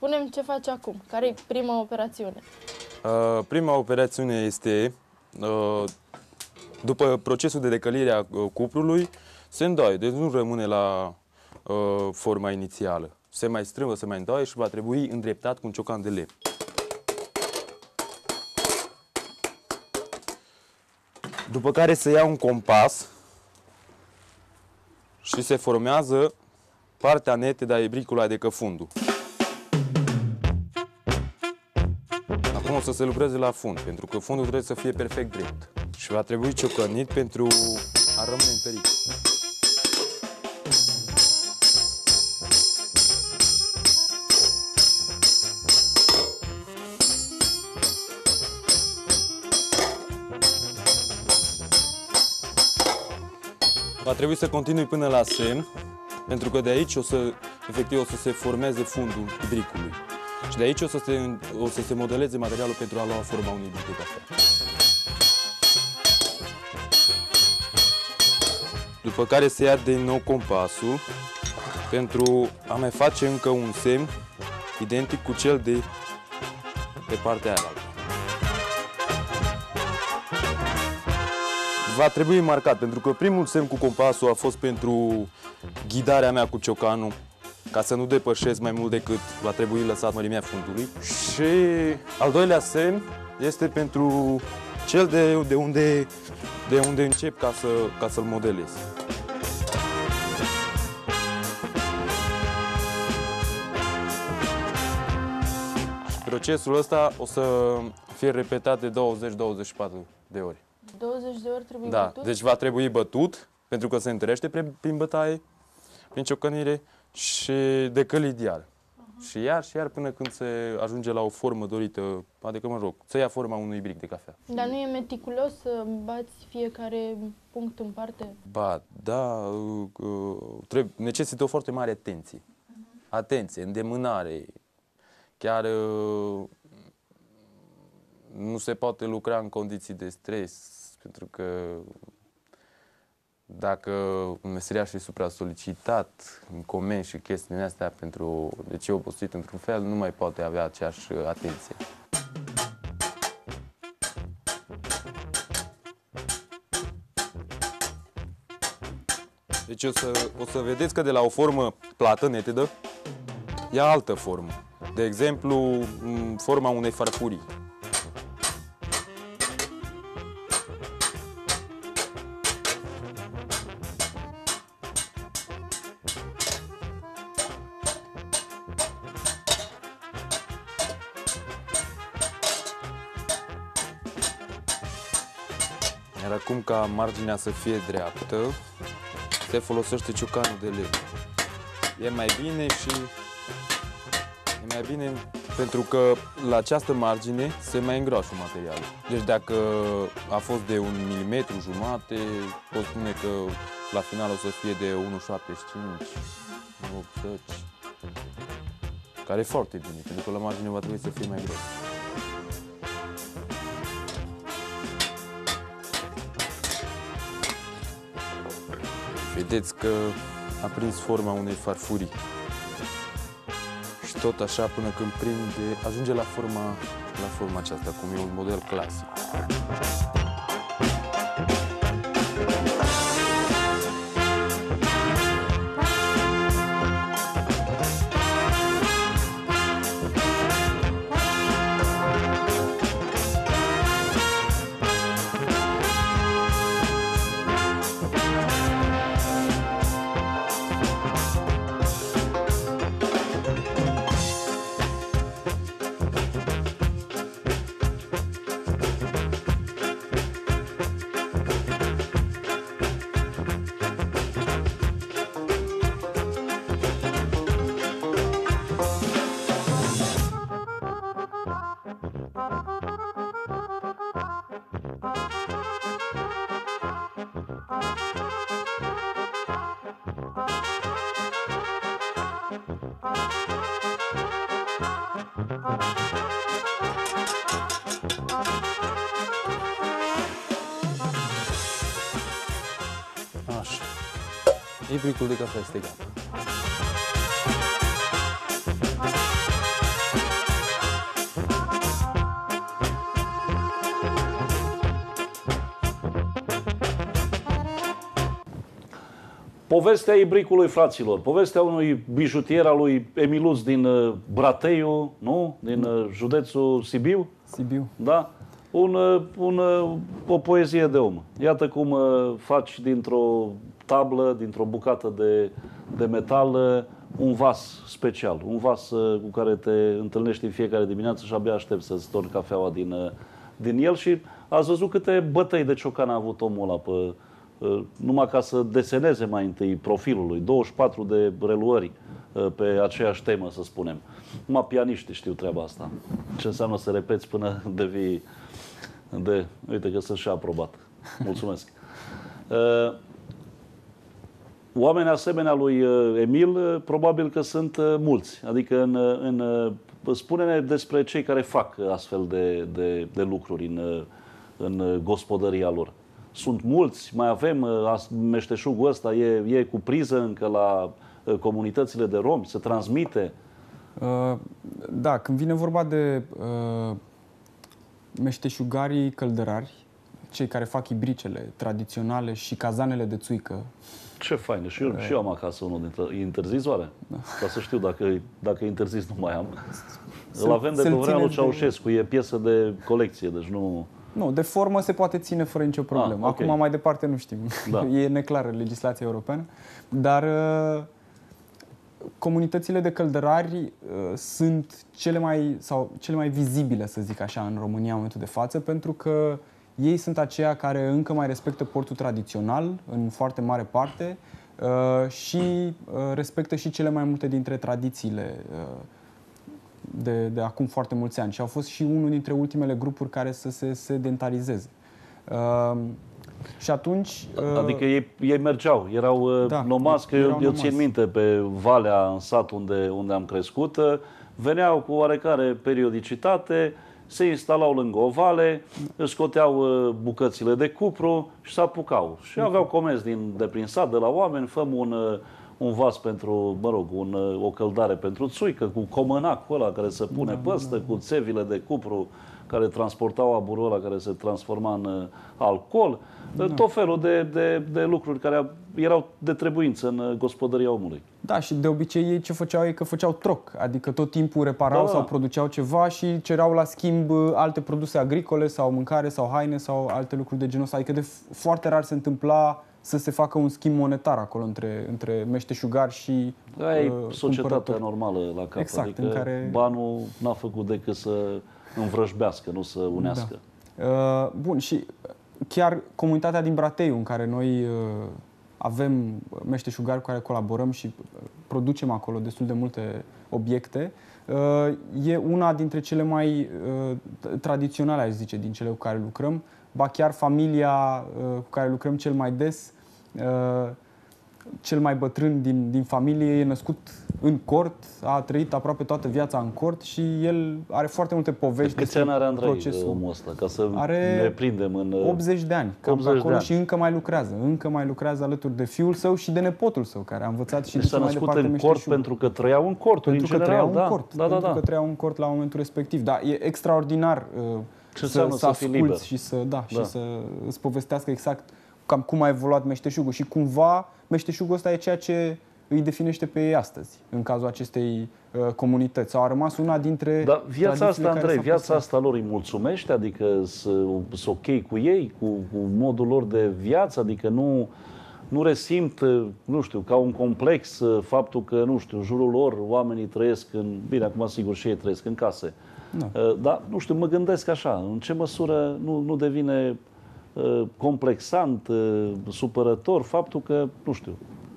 spune-mi ce faci acum. Care e prima operațiune? Prima operațiune este, după procesul de decălire a cuprului, se îndoie, deci nu rămâne la forma inițială. Se mai strâmbă, se mai îndoie și va trebui îndreptat cu un ciocan de lemn. După care se ia un compas și se formează partea netedă a ibricului, adică fundul. Acum o să se lucreze la fund, pentru că fundul trebuie să fie perfect drept. Și va trebui ciocănit pentru a rămâne întărit. Va trebui să continui până la semn, pentru că de aici efectiv o să se formeze fundul ibricului. Și de aici o să se modeleze materialul pentru a lua forma unui ibric de cafea. După care se ia din nou compasul pentru a mai face încă un semn identic cu cel de pe partea aia. Va trebui marcat, pentru că primul semn cu compasul a fost pentru ghidarea mea cu ciocanul, ca să nu depășesc mai mult decât va trebui lăsat mărimea fundului. Și al doilea semn este pentru cel de unde încep ca să-l modelez. Procesul ăsta o să fie repetat de 20-24 de ori. 20 de ori trebuie Da, bătut? deci va trebui bătut, pentru că se întărește prin bătaie, prin ciocănire și decălit iar. Și iar până când se ajunge la o formă dorită, adică mă rog, să ia forma unui ibric de cafea. Dar nu e meticulos să bați fiecare punct în parte? Ba, da, necesită o foarte mare atenție. Atenție, îndemânare. Chiar nu se poate lucra în condiții de stres, pentru că dacă meseriașul e supra-solicitat în comenzi și chestiile astea deci e obosit într-un fel, nu mai poate avea aceeași atenție. Deci o să vedeți că de la o formă plată, netedă, ia altă formă. De exemplu, forma unei farfurii. Iar acum, ca marginea să fie dreaptă, se folosește ciocanul de lemn. E mai bine pentru că la această margine se mai îngroașă materialul. Deci dacă a fost de 1,5 mm, pot spune că la final o să fie de 1,75, 1,80, care e foarte bine, pentru că la margine va trebui să fie mai gros. Vedeți că a prins forma unei farfurii. Și tot așa până când ajunge la forma aceasta, cum e un model clasic. Așa. Ibricul de cafea este gata. Povestea ibricului, fraților. Povestea unui bijutier al lui Emiluț din Brateiu, nu? Din județul Sibiu. Sibiu. Da? O poezie de om. Iată cum faci dintr-o tablă, dintr-o bucată de metal, un vas special. Un vas cu care te întâlnești în fiecare dimineață și abia aștept să-ți torni cafeaua din el. Și ați văzut câte bătăi de ciocan a avut omul ăla numai ca să deseneze mai întâi profilul lui. 24 de reluări pe aceeași temă, să spunem. Numai pianiștii știu treaba asta. Ce înseamnă să repeți până devii Uite că sunt și aprobat. Mulțumesc. Oameni asemenea lui Emil, probabil că sunt mulți. Adică spune-ne despre cei care fac astfel de lucruri în gospodăria lor. Sunt mulți, mai avem meșteșugul ăsta, e cu priză încă la comunitățile de romi, se transmite? Da, când vine vorba de meșteșugarii căldărari, cei care fac ibricele tradiționale și cazanele de țuică. Ce fain, și eu am acasă unul dintre... E interzis oare? Da. Ca să știu, dacă e interzis nu mai am. Îl avem de pe vremea lui Ceaușescu, e piesă de colecție, deci nu... Nu, de formă se poate ține fără nicio problemă. Okay. Acum mai departe nu știm. Da. E neclară legislația europeană. Dar comunitățile de căldărari sunt cele mai vizibile, să zic așa, în România în momentul de față, pentru că ei sunt aceia care încă mai respectă portul tradițional în foarte mare parte și respectă și cele mai multe dintre tradițiile de acum foarte mulți ani și au fost și unul dintre ultimele grupuri care să se sedentarizeze. Și atunci... Adică ei mergeau, erau nomazi, că eu țin minte pe Valea, în sat unde am crescut, veneau cu oarecare periodicitate, se instalau lângă o vale, își scoteau bucățile de cupru și se apucau. Și aveau comenzi de prin sat, de la oameni, făm un vas pentru, mă rog, o căldare pentru țuică, cu comănacul ăla care se pune păstă, cu țevile de cupru care transportau aburul ăla care se transforma în alcool. Tot felul de lucruri care erau de trebuință în gospodăria omului. Da, și de obicei ei ce făceau e că făceau troc, adică tot timpul reparau sau produceau ceva și cereau la schimb alte produse agricole sau mâncare sau haine sau alte lucruri de genul ăsta. Adică de foarte rar se întâmpla să se facă un schimb monetar acolo între meșteșugari și societatea normală la cap. Exact, adică în care... banul n-a făcut decât să învrăjbească, nu să unească. Da. Bun, și chiar comunitatea din Brateiu, în care noi avem meșteșugari cu care colaborăm și producem acolo destul de multe obiecte, e una dintre cele mai tradiționale, aș zice, din cele cu care lucrăm. Ba chiar familia cu care lucrăm cel mai des, cel mai bătrân din familie e născut în cort, a trăit aproape toată viața în cort și el are foarte multe povești despre procesul. Omul ăsta, ca să ne prindem în 80 de ani, cam pe acolo, și încă mai lucrează alături de fiul său și de nepotul său, care a învățat și s-a născut în cort pentru că trăiau în cort, pentru că trăiau în cort la momentul respectiv. Da, e extraordinar să asculți și să îți povestească exact cam cum a evoluat meșteșugul și cumva meșteșugul ăsta e ceea ce îi definește pe ei astăzi, în cazul acestei comunități. Sau a rămas una dintre viața asta, Andrei, viața asta lor îi mulțumește? Adică sunt ok cu ei, cu modul lor de viață? Adică nu resimt, nu știu, ca un complex faptul că, nu știu, în jurul lor oamenii trăiesc bine, acum sigur și ei trăiesc în case. Dar, nu știu, mă gândesc așa, în ce măsură nu devine complexant, supărător faptul că, nu știu,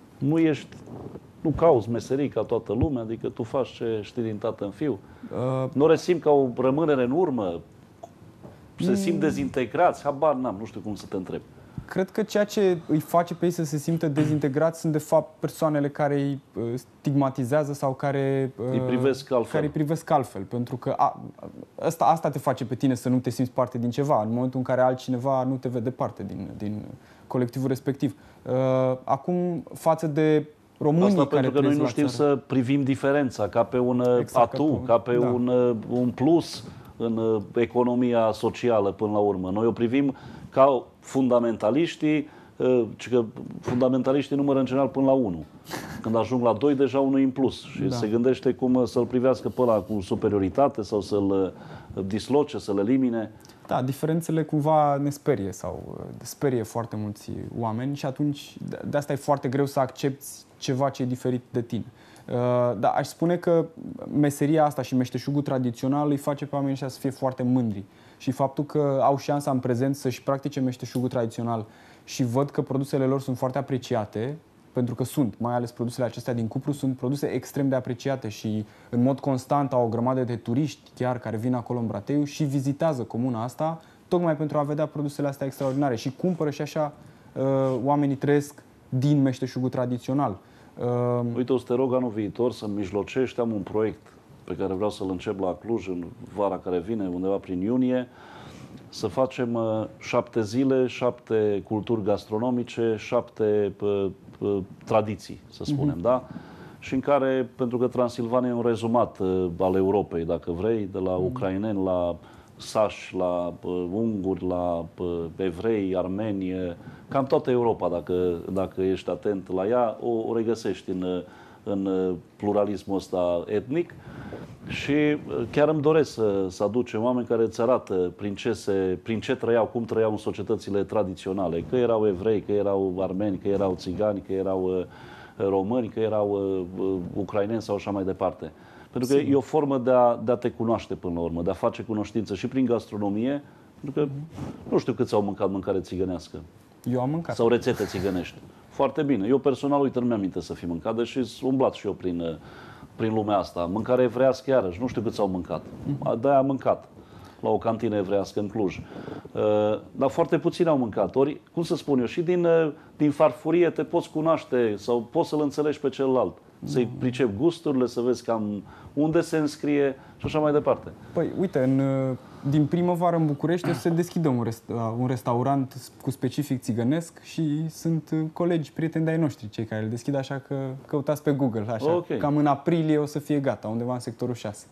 nu cauți meserii ca toată lumea, adică tu faci ce știi din tată în fiu. Nu resimt ca o rămânere în urmă, se simt dezintegrați, habar n-am, nu știu cum să te întreb. Cred că ceea ce îi face pe ei să se simtă dezintegrați sunt de fapt persoanele care îi stigmatizează sau care îi privesc altfel. Pentru că asta te face pe tine să nu te simți parte din ceva, în momentul în care altcineva nu te vede parte din colectivul respectiv. Acum, față de românii asta care pentru că noi nu știm să privim diferența ca pe un atu, ca pe un plus în economia socială până la urmă. Noi o privim ca fundamentaliștii ci că fundamentaliștii numără în general până la 1. Când ajung la 2, deja unul în plus. Și se gândește cum să-l privească pe ăla cu superioritate sau să-l disloce, să-l elimine. Da, diferențele cumva ne sperie sau sperie foarte mulți oameni și atunci de asta e foarte greu să accepti ceva ce e diferit de tine. Dar aș spune că meseria asta și meșteșugul tradițional îi face pe oamenii ăștia să fie foarte mândri. Și faptul că au șansa în prezent să-și practice meșteșugul tradițional și văd că produsele lor sunt foarte apreciate, pentru că sunt, mai ales produsele acestea din cupru, sunt produse extrem de apreciate și în mod constant au o grămadă de turiști chiar care vin acolo în Brateiu și vizitează comuna asta tocmai pentru a vedea produsele astea extraordinare și cumpără și așa oamenii trăiesc din meșteșugul tradițional. Uite, o să te rog anul viitor să-mi mijlocești, am un proiect pe care vreau să-l încep la Cluj în vara care vine, undeva prin iunie, să facem 7 zile, 7 culturi gastronomice, 7 tradiții, să spunem, da? Și în care, pentru că Transilvania e un rezumat al Europei, dacă vrei, de la ucraineni la sași, la unguri, la evrei, armeni, cam toată Europa, dacă ești atent la ea, o regăsești în pluralismul ăsta etnic. Și chiar îmi doresc să aducem oameni care îți arată prin ce trăiau, cum trăiau în societățile tradiționale. Că erau evrei, că erau armeni, că erau țigani, că erau români, că erau ucraineni sau așa mai departe. Pentru că e o formă de a te cunoaște până la urmă, de a face cunoștință și prin gastronomie, pentru că nu știu câți au mâncat mâncare țigănească. Eu am mâncat. Sau rețete țigănești. Foarte bine. Eu personal, uite, nu mi-am aminte să fi mâncat, deși sunt umblat și eu prin lumea asta. Mâncare evreiască, iarăși, nu știu câți au mâncat. De-aia am mâncat la o cantină evreiască în Cluj. Dar foarte puțini au mâncat. Ori, cum să spun eu, și din farfurie te poți cunoaște sau poți să-l înțelegi pe celălalt. Să-i pricepi gusturile, să vezi cam unde se înscrie și așa mai departe. Păi, uite, din primăvară în București se deschide un restaurant cu specific țigănesc și sunt colegi, prieteni de-ai noștri cei care îl deschid, așa că căutați pe Google, așa. Okay. Cam în aprilie o să fie gata, undeva în sectorul 6.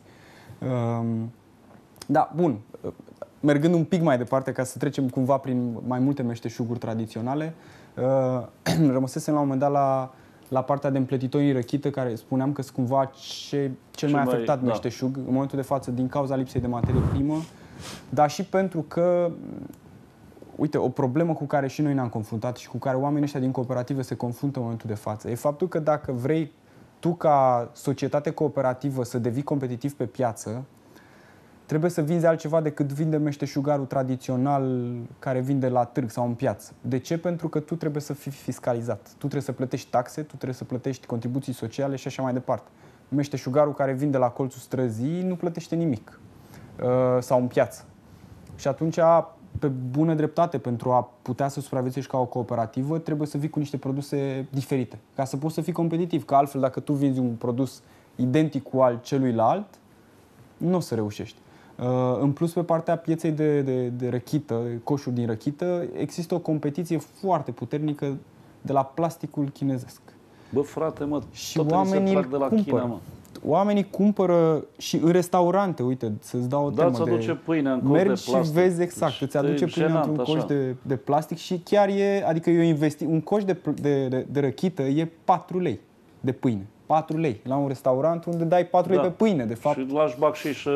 Da, bun. Mergând un pic mai departe, ca să trecem cumva prin mai multe meșteșuguri tradiționale, rămăsesem la un moment dat la partea de împletitorii răchită, care spuneam că sunt cumva cel mai afectat meșteșug în momentul de față din cauza lipsei de materie primă, dar și pentru că, uite, o problemă cu care și noi ne-am confruntat și cu care oamenii ăștia din cooperative se confruntă în momentul de față e faptul că dacă vrei tu ca societate cooperativă să devii competitiv pe piață, trebuie să vinzi altceva decât vinde meșteșugarul tradițional care vinde la târg sau în piață. De ce? Pentru că tu trebuie să fii fiscalizat. Tu trebuie să plătești taxe, tu trebuie să plătești contribuții sociale și așa mai departe. Meșteșugarul care vinde la colțul străzii nu plătește nimic. Sau în piață. Și atunci, pe bună dreptate, pentru a putea să supraviețuiești ca o cooperativă, trebuie să vii cu niște produse diferite. Ca să poți să fii competitiv. Că altfel, dacă tu vinzi un produs identic cu al celuilalt, nu o să reușești. În plus, pe partea pieței de răchită, coșuri din răchită, există o competiție foarte puternică de la plasticul chinezesc. Bă, frate, mă, și oamenii se trag de la cumpără. China, mă. Oamenii cumpără și în restaurante, uite, să-ți dau o temă îți aduce pâine în coș de mergi plastic. Și vezi exact, îți aduce pâine într-un coș de plastic și chiar adică un coș de răchită e 4 lei de pâine. 4 lei la un restaurant unde dai 4 lei pe pâine, de fapt. Și lași bacșiș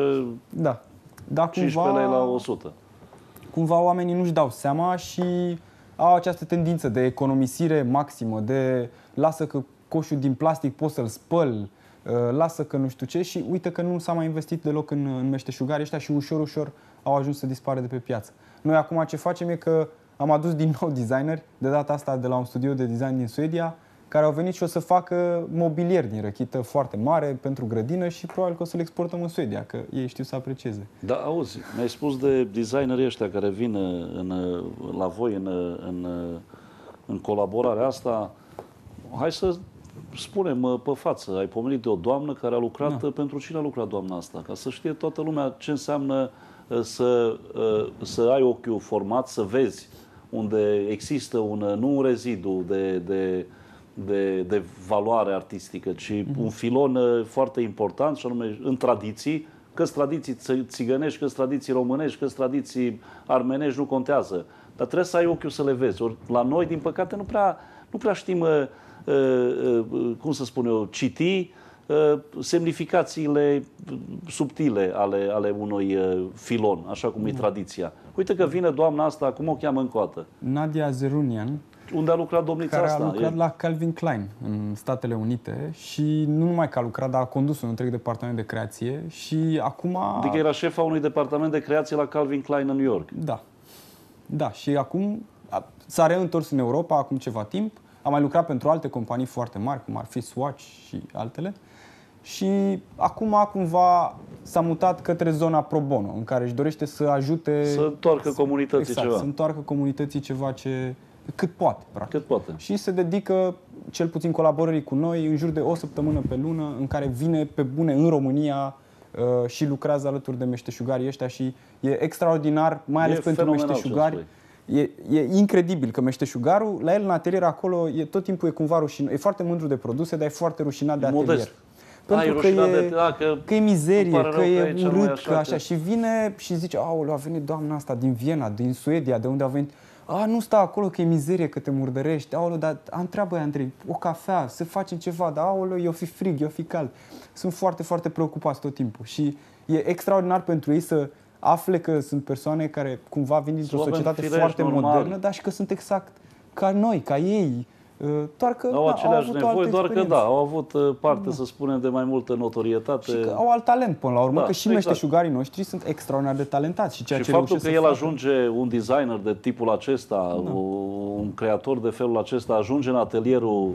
15 lei la 100. Cumva oamenii nu-și dau seama și au această tendință de economisire maximă, de lasă că coșul din plastic pot să-l spăl, lasă că nu știu ce și uite că nu s-a mai investit deloc în meșteșugarii ăștia și ușor, ușor au ajuns să dispară de pe piață. Noi acum ce facem e că am adus din nou designeri, de data asta de la un studio de design din Suedia, care au venit și o să facă mobilier din răchită foarte mare pentru grădină și probabil că o să-l exportăm în Suedia, că ei știu să aprecieze. Da, auzi, mi-ai spus de designerii ăștia care vin la voi în colaborarea asta. Hai să spunem pe față, ai pomenit de o doamnă care a lucrat, pentru cine a lucrat doamna asta? Ca să știe toată lumea ce înseamnă să ai ochiul format, să vezi unde există nu un rezidu de valoare artistică, ci un filon foarte important, și anume în tradiții, că-s tradiții țigănești, că-s tradiții românești, că-s tradiții armenești, nu contează. Dar trebuie să ai ochiul să le vezi. Ori la noi, din păcate, nu prea știm, cum să spun eu, citi semnificațiile subtile ale unui filon, așa cum e tradiția. Uite că vine doamna asta, cum o cheamă încoată? Nadia Zerunian. Unde a lucrat domnița care asta? a lucrat la Calvin Klein în Statele Unite și nu numai că a lucrat, dar a condus un întreg departament de creație și acum... Adică era șefa unui departament de creație la Calvin Klein în New York. Da. Da, și acum s-a reîntors în Europa acum ceva timp. A mai lucrat pentru alte companii foarte mari, cum ar fi Swatch și altele. Și acum cumva s-a mutat către zona pro bono, în care își dorește să ajute... Să întoarcă comunității ceva. Să întoarcă comunității ceva cât poate, practic. Cât poate. Și se dedică, cel puțin colaborării cu noi, în jur de o săptămână pe lună, în care vine pe bune în România și lucrează alături de meșteșugarii ăștia și e extraordinar, mai ales pentru meșteșugari. E incredibil că meșteșugarul, la el în atelier acolo, tot timpul e cumva rușinat. E foarte mândru de produse, dar e foarte rușinat de atelier. Modest. Pentru că e mizerie, că e urât, că așa. Și vine și zice, aoleu, a venit doamna asta din Viena, din Suedia, de unde a venit. Nu sta acolo că e mizerie, că te murdărești. Aoleu, dar întreabă-i, Andrei, o cafea, să facem ceva, dar aoleu, eu fi frig, eu fi cald. Sunt foarte, foarte preocupați tot timpul. Și e extraordinar pentru ei să afle că sunt persoane care cumva vin dintr-o societate foarte modernă, dar și că sunt exact ca noi, ca ei. Doar că au aceleași nevoi, doar că au avut parte, da, să spunem, de mai multă notorietate. Și că au alt talent până la urmă, că și meșteșugarii noștri sunt extraordinar de talentați. Și faptul că el ajunge, un designer de tipul acesta, un creator de felul acesta, ajunge în atelierul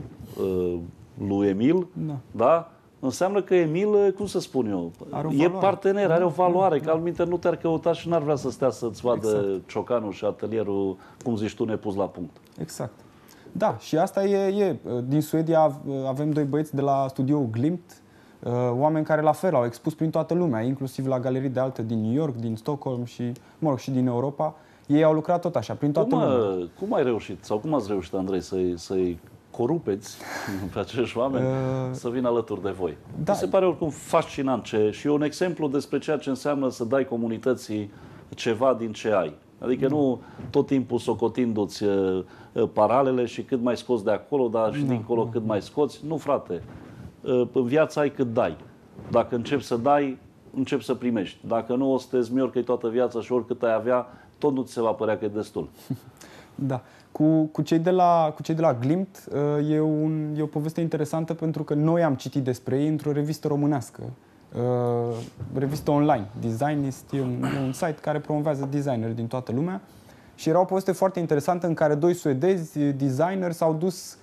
lui Emil, da? Înseamnă că Emil, cum să spun eu, e partener, are o valoare, că altminte nu te-ar căuta și n-ar vrea să stea să-ți vadă ciocanul și atelierul, cum zici tu, nepus la punct. Exact. Da, și asta e. Din Suedia avem doi băieți de la studioul Glimt, oameni care la fel au expus prin toată lumea, inclusiv la galerii de alte din New York, din Stockholm și, și din Europa. Ei au lucrat tot așa, prin toată lumea. Cum ai reușit, sau cum ați reușit, Andrei, să-i corupeți pe acești oameni să vină alături de voi? Da. Mi se pare oricum fascinant și e un exemplu despre ceea ce înseamnă să dai comunității ceva din ce ai. Adică nu tot timpul socotindu-ți paralele și cât mai scoți de acolo, dar și dincolo cât mai scoți. Nu, frate. În viață ai cât dai. Dacă începi să dai, începi să primești. Dacă nu, o să te zmiorcăi toată viața și oricât ai avea, tot nu ți se va părea că e destul. Da. Cu cei de la Glimt e o poveste interesantă pentru că noi am citit despre ei într-o revistă românească. Revistă online. Designist e un site care promovează designeri din toată lumea și era o poveste foarte interesantă în care doi suedezi designeri s-au dus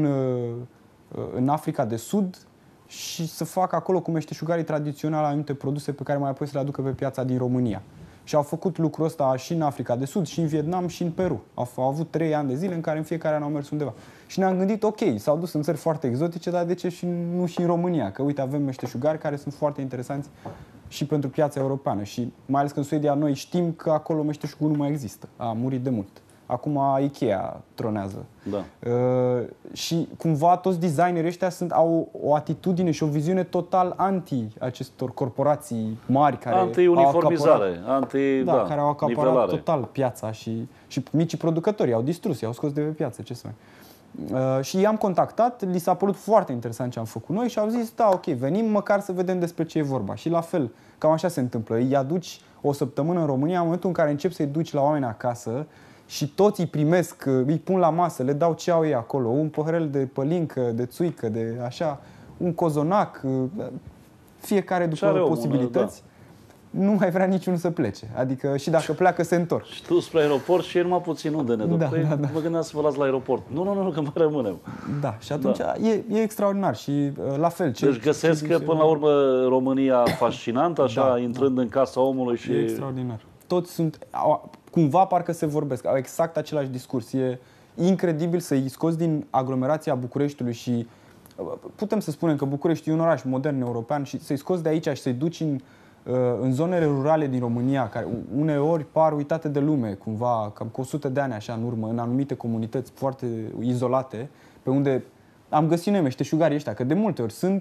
în Africa de Sud și să facă acolo cu meșteșugarii tradiționali anumite produse pe care mai apoi să le aducă pe piața din România. Și au făcut lucrul ăsta și în Africa de Sud, și în Vietnam, și în Peru. Au avut 3 ani de zile în care în fiecare an au mers undeva. Și ne-am gândit, ok, s-au dus în țări foarte exotice, dar de ce nu și în România? Că uite, avem meșteșugari care sunt foarte interesanți și pentru piața europeană. Și mai ales că în Suedia noi știm că acolo meșteșugul nu mai există. A murit de mult. Acum Ikea tronează. Da. Și cumva toți designerii ăștia au o atitudine și o viziune total anti acestor corporații mari care anti-uniformizare, care au acaparat nivelare total piața și micii producători au distrus, i-au scos de pe piață, ce să mai. Și i-am contactat, li s-a părut foarte interesant ce am făcut noi și au zis, da, ok, venim măcar să vedem despre ce e vorba. Și la fel, cam așa se întâmplă. Îi aduci o săptămână în România, în momentul în care începi să-i duci la oameni acasă, și toți îi primesc, îi pun la masă, le dau ce au ei acolo, un păhărel de pălincă, de țuică, de așa, un cozonac, fiecare după posibilități, nu mai vrea niciunul să plece. Adică și dacă pleacă, se întorc. Și tu spre aeroport și el numai puțin unde ne duc. Da. Mă gândeam să vă las la aeroport. Nu, că mai rămânem. Da, și atunci e extraordinar și la fel. Deci găsesc că până la urmă România fascinantă, așa, intrând în casa omului și... E extraordinar. Toți sunt... Cumva parcă se vorbesc, au exact același discurs. E incredibil să-i scoți din aglomerația Bucureștiului și putem să spunem că București e un oraș modern european și să-i scoți de aici și să-i duci în zonele rurale din România, care uneori par uitate de lume, cumva, cam cu 100 de ani așa în urmă, în anumite comunități foarte izolate, pe unde am găsit noi meșteșugarii ăștia, că de multe ori sunt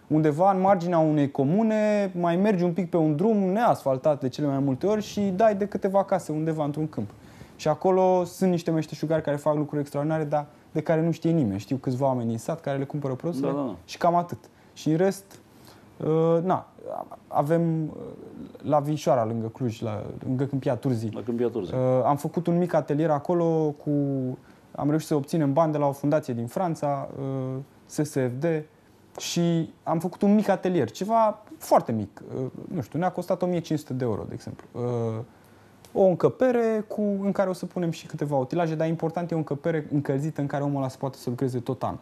undeva în marginea unei comune, mai mergi un pic pe un drum neasfaltat de cele mai multe ori și dai de câteva case undeva într-un câmp. Și acolo sunt niște meșteșugari care fac lucruri extraordinare, dar de care nu știe nimeni. Știu câțiva oameni din sat care le cumpără produsele și cam atât. Și în rest, avem la Vinșoara, lângă Cluj, lângă Câmpia Turzii. La Câmpia Turzii. Am făcut un mic atelier acolo am reușit să obținem bani de la o fundație din Franța, SSFD, și am făcut un mic atelier, ceva foarte mic. Nu știu, ne-a costat 1500 de euro, de exemplu. O încăpere în care o să punem și câteva utilaje, dar important e o încăpere încălzită în care omul ăla se poate să lucreze tot anul.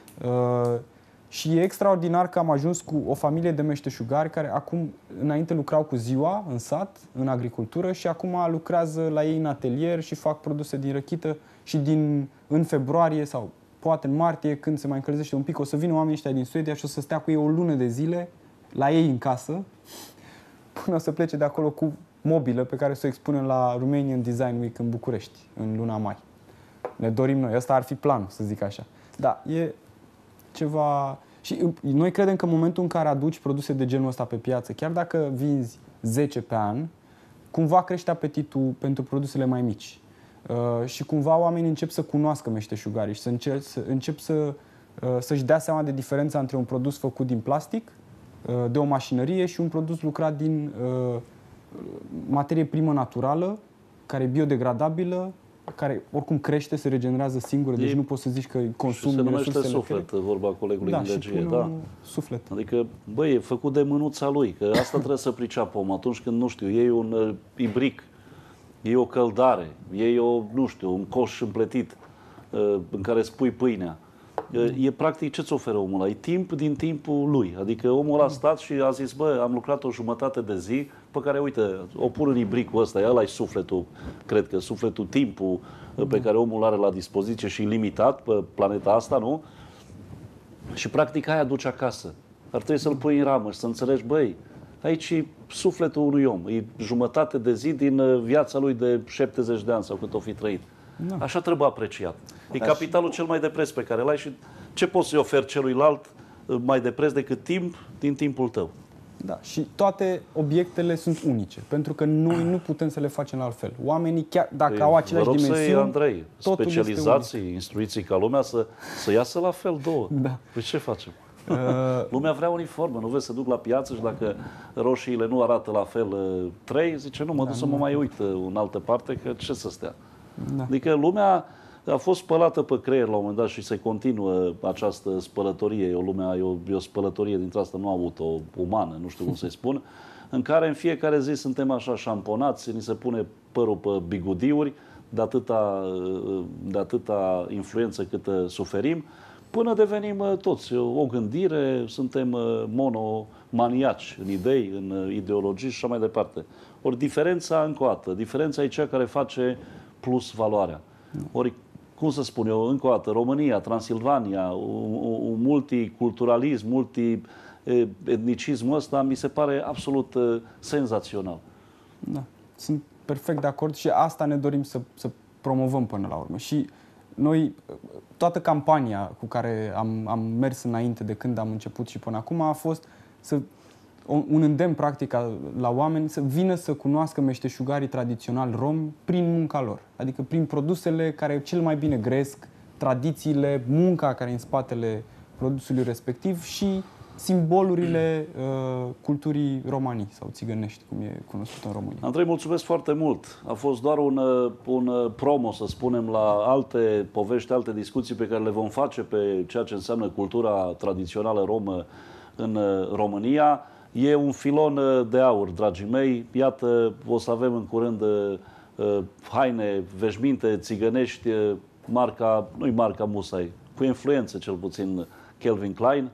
Și e extraordinar că am ajuns cu o familie de meșteșugari care înainte lucrau cu ziua în sat, în agricultură, și acum lucrează la ei în atelier și fac produse din răchită și în februarie sau poate în martie, când se mai încălzește un pic, o să vină oamenii ăștia din Suedia și o să stea cu ei o lună de zile la ei în casă până o să plece de acolo cu mobilă pe care să o expunem la Romanian Design Week în București, în luna mai. Ne dorim noi. Ăsta ar fi planul, să zic așa. Da, e ceva... Și noi credem că în momentul în care aduci produse de genul ăsta pe piață, chiar dacă vinzi 10 pe an, cumva crește apetitul pentru produsele mai mici. Și cumva oamenii încep să cunoască meșteșugarii și încep să-și dea seama de diferența între un produs făcut din plastic, de o mașinărie, și un produs lucrat din materie primă naturală, care e biodegradabilă, care oricum crește, se regenerează singură, deci nu poți să zici că consumi resursele. Se numește suflet, vorba colegului în legie. Da, suflet. Adică, băi, e făcut de mânuța lui, că asta trebuie să priceapă om atunci când, nu știu, iei un ibric, iei o căldare, iei un coș împletit în care spui pâinea. E practic ce-ți oferă omul ăla? E timp din timpul lui. Adică omul ăla a stat și a zis, bă, am lucrat o jumătate de zi pe care, uite, o pun în ibricul ăsta, ăla-i sufletul, cred că sufletul, timpul pe care omul are la dispoziție și limitat pe planeta asta, nu? Și practic aia duci acasă. Ar trebui să-l pui în ramă și să înțelegi, băi, aici e sufletul unui om, e jumătate de zi din viața lui de 70 de ani sau cât o fi trăit. Da. Așa trebuie apreciat. E capitalul cel mai de preț pe care l-ai și ce poți să-i oferi celuilalt mai de preț decât timp din timpul tău. Da, și toate obiectele sunt unice, pentru că noi nu putem să le facem la altfel. Oamenii, chiar dacă au aceleași dimensiuni, Andrei, specializații, instruiții ca lumea să iasă la fel două. Da. Păi ce facem? Lumea vrea uniformă, nu vezi să duc la piață și dacă roșiile nu arată la fel 3, zice nu, mă duc să mă mai uit în altă parte, că ce să stea. Da. Adică lumea a fost spălată pe creier la un moment dat și se continuă această spălătorie. E o spălătorie dintre asta nu auto-umană, nu știu cum să-i spun, în care în fiecare zi suntem așa șamponați, ni se pune părul pe bigudiuri de atâta influență cât suferim, până devenim toți o gândire, suntem monomaniaci în idei, în ideologii și așa mai departe. Ori diferența, încă o dată, diferența e cea care face plus valoarea. Ori, cum să spun eu, încă o dată, România, Transilvania, un multiculturalism, multietnicismul ăsta mi se pare absolut senzațional. Da, sunt perfect de acord și asta ne dorim să promovăm până la urmă. Și noi, toată campania cu care am mers înainte de când am început și până acum a fost un îndemn practic la oameni să vină să cunoască meșteșugarii tradiționali romi prin munca lor. Adică prin produsele care cel mai bine gresc, tradițiile, munca care e în spatele produsului respectiv și simbolurile culturii romanii sau țigănești, cum e cunoscut în România. Andrei, mulțumesc foarte mult. A fost doar un promo, să spunem, la alte povești, alte discuții pe care le vom face pe ceea ce înseamnă cultura tradițională romă în România. E un filon de aur, dragii mei. Iată, o să avem în curând haine, veșminte țigănești, nu-i marca Musai, cu influență cel puțin Calvin Klein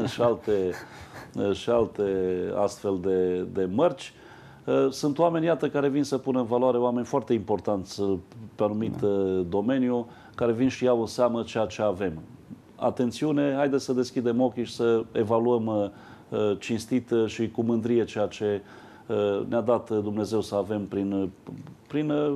și alte astfel de mărci. Sunt oameni, iată, care vin să pună în valoare, oameni foarte importanți pe anumit domeniu, care vin și iau în seamă ceea ce avem. Atențiune, haideți să deschidem ochii și să evaluăm cinstit și cu mândrie ceea ce ne-a dat Dumnezeu să avem prin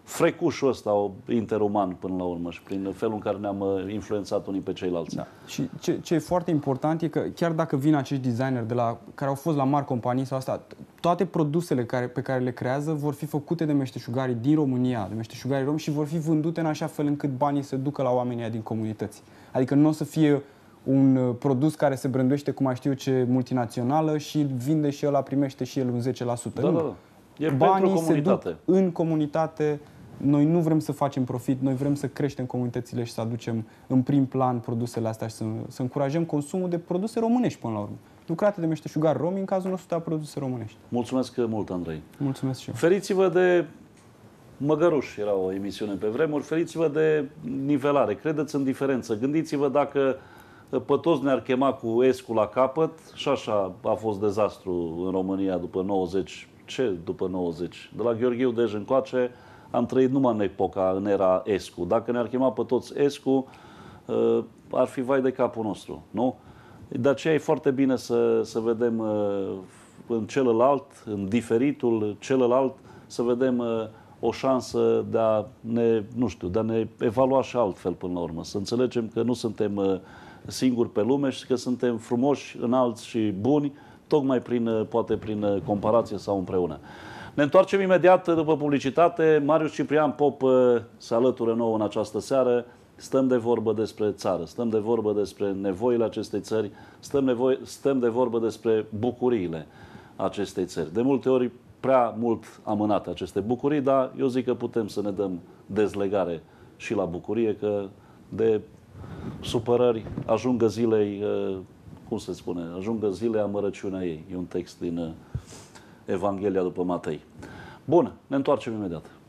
frecușul ăsta interuman până la urmă și prin felul în care ne-am influențat unii pe ceilalți. Da. Și ce e foarte important e că chiar dacă vin acești designeri care au fost la mari companii sau asta, toate produsele pe care le creează vor fi făcute de meșteșugarii din România, de meșteșugarii romi și vor fi vândute în așa fel încât banii se ducă la oamenii din comunități. Adică nu o să fie un produs care se branduiește cu mai știu eu ce multinațională și vinde și ăla primește și el un 10%. Da, nu. da. E Banii pentru comunitate. se duc în comunitate. Noi nu vrem să facem profit, noi vrem să creștem comunitățile și să aducem în prim plan produsele astea și să încurajăm consumul de produse românești până la urmă. Lucrate de meșteșugari romi, în cazul nostru de produse românești. Mulțumesc mult, Andrei. Mulțumesc și eu. Feriți-vă de Măgăruș, era o emisiune pe vremuri, feriți-vă de nivelare, credeți în diferență. Gândiți-vă dacă pe toți ne-ar chema cu Escu la capăt și așa a fost dezastru în România după 90. Ce după 90? De la Gheorghiu Dej încoace am trăit numai în epoca, în era Escu. Dacă ne-ar chema pe toți Escu, ar fi vai de capul nostru, nu? De aceea e foarte bine să vedem în celălalt, în diferitul celălalt, să vedem o șansă de a ne, nu știu, de a ne evalua și altfel până la urmă. Să înțelegem că nu suntem singuri pe lume și că suntem frumoși, înalți și buni, tocmai poate prin comparație sau împreună. Ne întoarcem imediat după publicitate. Marius Ciprian Pop se alătură nouă în această seară. Stăm de vorbă despre țară, stăm de vorbă despre nevoile acestei țări, stăm de vorbă despre bucuriile acestei țări. De multe ori prea mult amânate aceste bucurii, dar eu zic că putem să ne dăm dezlegare și la bucurie, că de supărări ajungă zilei, cum se spune, ajungă zilei amărăciunea ei. E un text din Evanghelia după Matei. Bun, ne întoarcem imediat.